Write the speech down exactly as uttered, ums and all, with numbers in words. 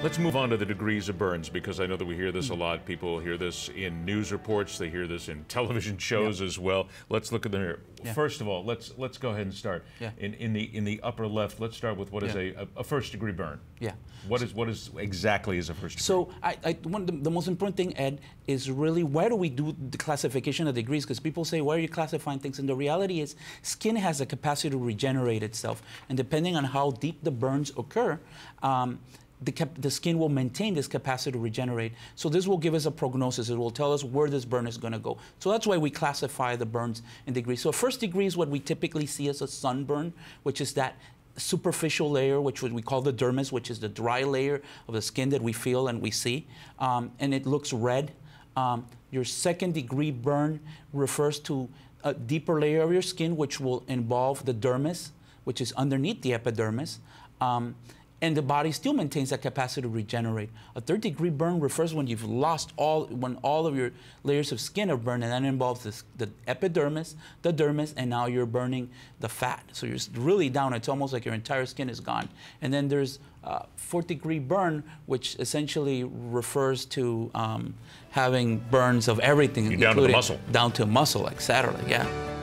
Let's move on to the degrees of burns, because I know that we hear this a lot. People hear this in news reports. They hear this in television shows yep. as well. Let's look at them here. Yeah. First of all, let's let's go ahead and start. Yeah. In in the in the upper left, let's start with what is yeah. a, a first degree burn. Yeah. What is what is exactly is a first degree? So I, I one the, the most important thing, Ed, is really why do we do the classification of degrees? Because people say, why are you classifying things? And the reality is, skin has a capacity to regenerate itself, and depending on how deep the burns occur, um, The, cap the skin will maintain this capacity to regenerate. So this will give us a prognosis. It will tell us where this burn is going to go. So that's why we classify the burns in degrees. So first degree is what we typically see as a sunburn, which is that superficial layer, which we call the dermis, which is the dry layer of the skin that we feel and we see. Um, and it looks red. Um, your second degree burn refers to a deeper layer of your skin, which will involve the dermis, which is underneath the epidermis. Um, And the body still maintains that capacity to regenerate. A third degree burn refers when you've lost all, when all of your layers of skin are burned, and that involves this, the epidermis, the dermis, and now you're burning the fat. So you're really down. It's almost like your entire skin is gone. And then there's uh, fourth degree burn, which essentially refers to um, having burns of everything, you're down to the muscle. Down to muscle, et cetera. Yeah.